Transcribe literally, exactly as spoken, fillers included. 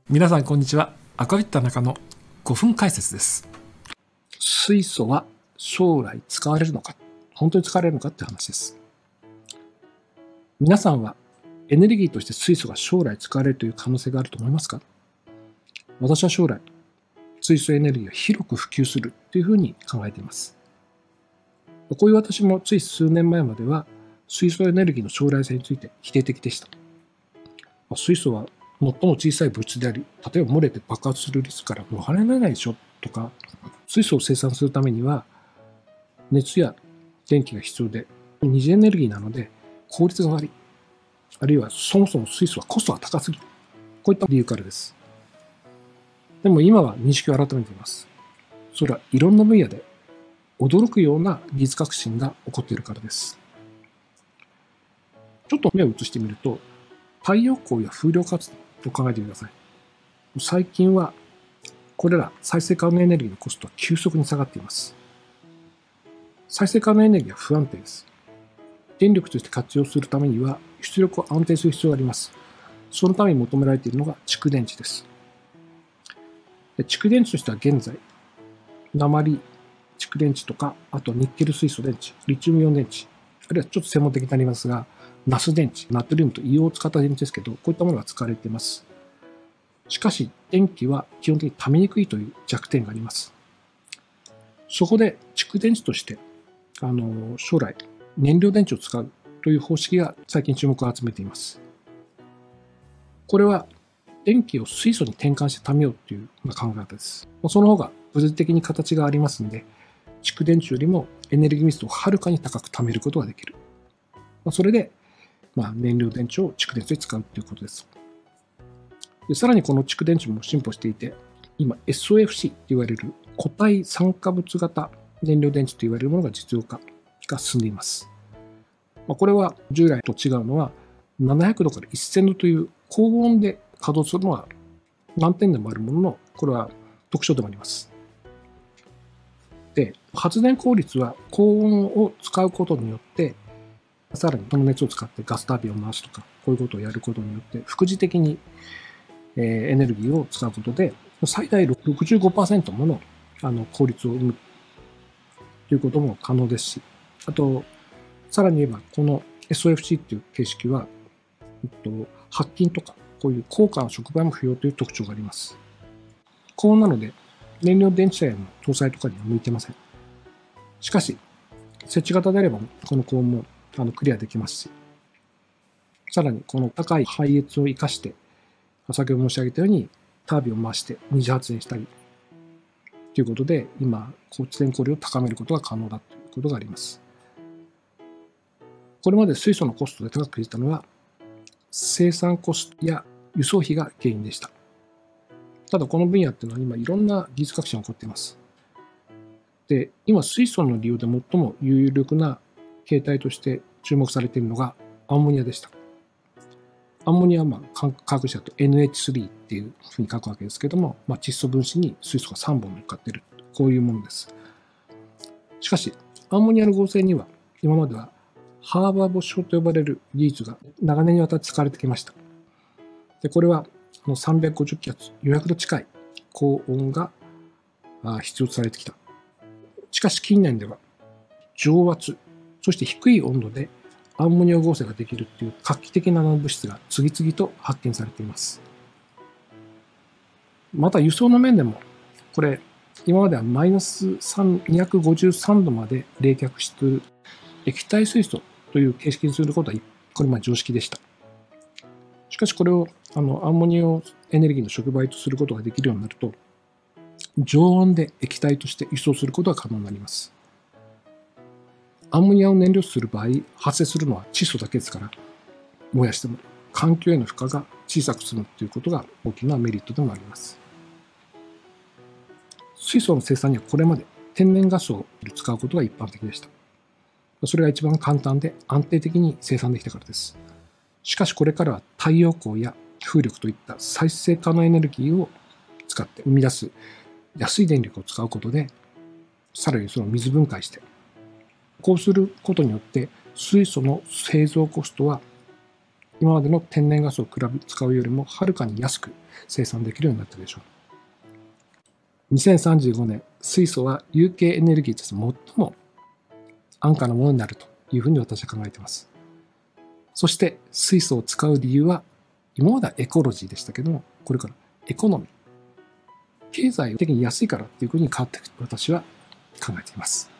皆さんこんにちは。アクアビット中のごふん解説です。水素は将来使われるのか、本当に使われるのかって話です。皆さんはエネルギーとして水素が将来使われるという可能性があると思いますか？私は将来水素エネルギーが広く普及するというふうに考えています。こういう私もつい数年前までは水素エネルギーの将来性について否定的でした。水素は最も小さい物質であり、例えば漏れて爆発するリスクから逃れられないでしょとか、水素を生産するためには熱や電気が必要で、二次エネルギーなので効率が悪い。あるいはそもそも水素はコストが高すぎる。こういった理由からです。でも今は認識を改めています。それはいろんな分野で驚くような技術革新が起こっているからです。ちょっと目を移してみると、太陽光や風力発電と考えてください。最近はこれら再生可能エネルギーのコストは急速に下がっています。再生可能エネルギーは不安定です。電力として活用するためには出力を安定する必要があります。そのために求められているのが蓄電池です。で蓄電池としては現在、鉛蓄電池とか、あとニッケル水素電池、リチウムイオン電池、あるいはちょっと専門的になりますが、ナス電池、ナトリウムと硫黄を使った電池ですけど、こういったものが使われています。しかし、電気は基本的に溜めにくいという弱点があります。そこで、蓄電池として、あの、将来、燃料電池を使うという方式が最近注目を集めています。これは、電気を水素に転換して溜めようという考え方です。その方が物理的に形がありますので、蓄電池よりもエネルギー密度をはるかに高く溜めることができる。それで、まあ、燃料電池を蓄電池で使うということです。でさらにこの蓄電池も進歩していて、今 エスオーエフシー と言われる固体酸化物型燃料電池と言われるものが実用化が進んでいます。まあ、これは従来と違うのは、ななひゃくどからせんどという高温で稼働するのは難点でもあるものの、これは特徴でもあります。で、発電効率は高温を使うことによって、さらにその熱を使ってガスタービンを回すとか、こういうことをやることによって、副次的にエネルギーを使うことで、最大 ろくじゅうごパーセント ものあの効率を生むということも可能ですし、あと、さらに言えば、この エスオーエフシー っていう形式は、えっと、白金とか、こういう高価な触媒も不要という特徴があります。高温なので、燃料電池車への搭載とかには向いてません。しかし、設置型であれば、この高温もあのクリアできますし、さらにこの高い配熱を生かして、先ほど申し上げたようにタービンを回して二次発電したりということで、今、発電効率を高めることが可能だということがあります。これまで水素のコストで高くついたのは、生産コストや輸送費が原因でした。ただこの分野っていうのは今いろんな技術革新が起こっています。で、今水素の利用で最も有力な形態として注目されているのがアンモニアでした。アンモニアは、まあ、化学式だと エヌエイチスリー っていうふうに書くわけですけども、まあ、窒素分子に水素がさんぼん乗っかっている。こういうものです。しかし、アンモニアの合成には今まではハーバーボッシュ法と呼ばれる技術が長年にわたって使われてきました。で、これはさんびゃくごじゅうキロハーツ、よんひゃくど近い高温が必要とされてきた。しかし近年では蒸圧、そして低い温度でアンモニア合成ができるという画期的な物質が次々と発見されています。また輸送の面でも、これ、今まではマイナスにひゃくごじゅうさんどまで冷却している液体水素という形式にすることは、これまあ常識でした。しかしこれをあのアンモニアをエネルギーの触媒とすることができるようになると、常温で液体として輸送することが可能になります。アンモニアを燃料とする場合、発生するのは窒素だけですから、燃やしても環境への負荷が小さく済むということが大きなメリットでもあります。水素の生産にはこれまで天然ガスを使うことが一般的でした。それが一番簡単で安定的に生産できたからです。しかしこれからは太陽光や風力といった再生可能エネルギーを使って生み出す安い電力を使うことで、さらにその水分解して、こうすることによって水素の製造コストは今までの天然ガスを比べ使うよりもはるかに安く生産できるようになったでしょう。にせんさんじゅうごねん、水素は有形エネルギーとして最も安価なものになるというふうに私は考えています。そして水素を使う理由は、今まではエコロジーでしたけども、これからエコノミー。経済的に安いからっていうふうに変わっていくと私は考えています。